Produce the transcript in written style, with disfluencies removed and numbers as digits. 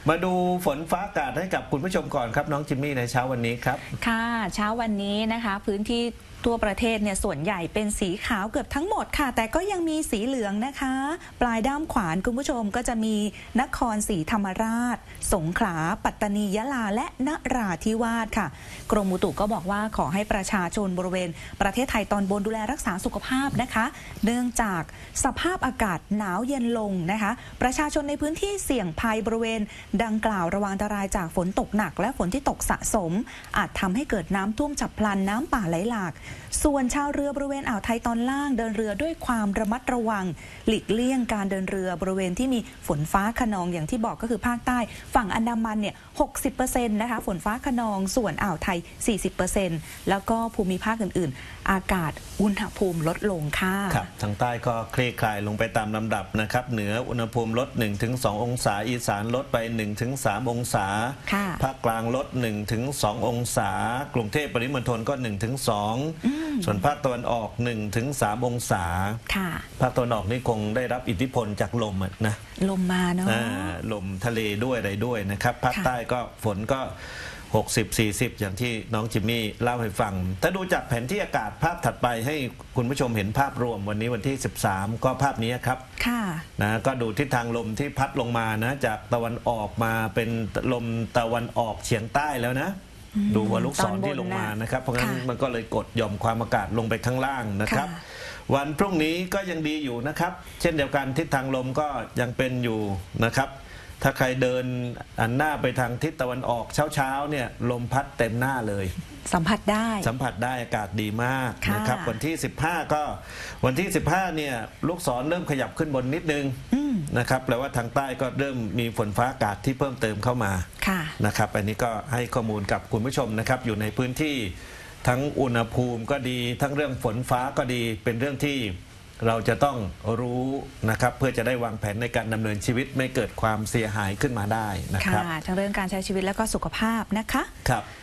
มาดูฝนฟ้าอากาศให้กับคุณผู้ชมก่อนครับน้องจิมมี่ในเช้าวันนี้ครับค่ะเช้าวันนี้นะคะพื้นที่ทั่วประเทศเนี่ยส่วนใหญ่เป็นสีขาวเกือบทั้งหมดค่ะแต่ก็ยังมีสีเหลืองนะคะปลายด้ามขวานคุณผู้ชมก็จะมีนครศรีธรรมราชสงขลาปัตตานียะลาและนราธิวาสค่ะกรมอุตุก็บอกว่าขอให้ประชาชนบริเวณประเทศไทยตอนบนดูแลรักษาสุขภาพนะคะเนื่องจากสภาพอากาศหนาวเย็นลงนะคะประชาชนในพื้นที่เสี่ยงภัยบริเวณดังกล่าวระวังอันตรายจากฝนตกหนักและฝนที่ตกสะสมอาจทำให้เกิดน้ำท่วมฉับพลันน้ำป่าไหลหลากส่วนชาวเรือบริเวณอ่าวไทยตอนล่างเดินเรือด้วยความระมัดระวังหลีกเลี่ยงการเดินเรือบริเวณที่มีฝนฟ้าคะนองอย่างที่บอกก็คือภาคใต้ฝั่งอันดามันเนี่ย 60% นะคะฝนฟ้าคะนองส่วนอ่าวไทย 40% แล้วก็ภูมิภาคอื่นๆอากาศอุณหภูมิลดลงค่ะครับทางใต้ก็คลี่คลายลงไปตามลำดับนะครับเหนืออุณหภูมิลด 1-2 องศาอีสานลดไป 1-3 องศาภาคกลางลด 1-2 องศากรุงเทพปริมณฑลก็ 1-2 ส่วนภาคตะวันออก 1-3 องศาภาคตะวันออกนี่คงได้รับอิทธิพลจากลมนะลมมาเนาะลมทะเลด้วยอะไรด้วยนะครับภาคใต้ก็ฝนก็60-40อย่างที่น้องจิมมี่เล่าให้ฟังถ้าดูจากแผนที่อากาศภาพถัดไปให้คุณผู้ชมเห็นภาพรวมวันนี้วันที่13ก็ภาพนี้ครับนะก็ดูทิศทางลมที่พัดลงมานะจากตะวันออกมาเป็นลมตะวันออกเฉียงใต้แล้วนะดูว่าลูกศรที่ลงมานะครับเพราะงั้นมันก็เลยกดหย่อมความอากาศลงไปข้างล่างนะครับวันพรุ่งนี้ก็ยังดีอยู่นะครับเช่นเดียวกันทิศทางลมก็ยังเป็นอยู่นะครับถ้าใครเดินหันหน้าไปทางทิศตะวันออกเช้าเนี่ยลมพัดเต็มหน้าเลยสัมผัสได้อากาศดีมากนะครับวันที่15ก็วันที่15เนี่ยลูกศรเริ่มขยับขึ้นบนนิดนึงนะครับแปลว่าทางใต้ก็เริ่มมีฝนฟ้าอากาศที่เพิ่มเติมเข้ามานะครับอันนี้ก็ให้ข้อมูลกับคุณผู้ชมนะครับอยู่ในพื้นที่ทั้งอุณหภูมิก็ดีทั้งเรื่องฝนฟ้าก็ดีเป็นเรื่องที่เราจะต้องรู้นะครับเพื่อจะได้วางแผนในการดำเนินชีวิตไม่เกิดความเสียหายขึ้นมาได้นะครับทั้งเรื่องการใช้ชีวิตและก็สุขภาพนะคะครับ